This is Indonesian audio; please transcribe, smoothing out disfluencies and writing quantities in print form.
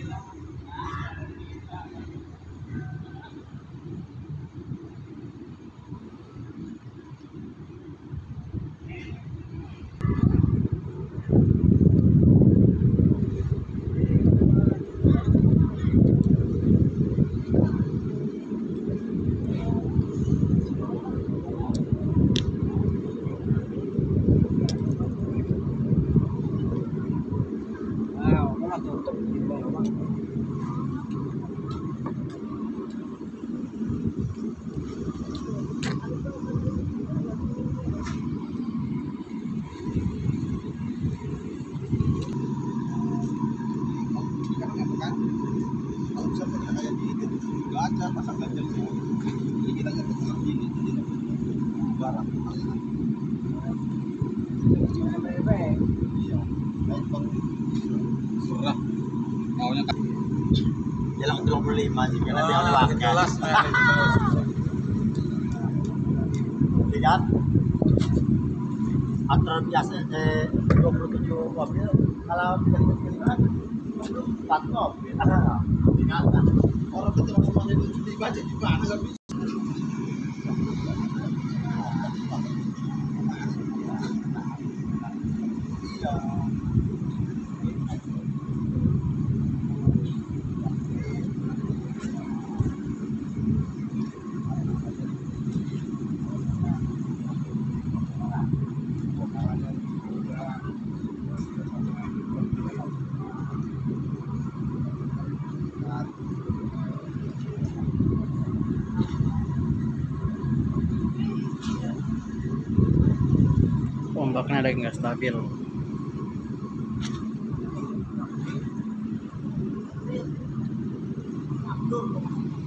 Tutup di bawah. Kalau bisa punya kayak gini, gacha pasang ganjel semua. Jadi kita nggak tetap gini, jadi barang. Iya, baik bang. Surah, maunya kan. Jalan 25 sih, karena dia pakai. Jelas, lihat. Antara biasa 27 mobil, kalau pilih kan 24 mobil. Tinggalkan. Orang betul semuanya dibaca gimana nggak bisa. Ombaknya ada nggak stabil.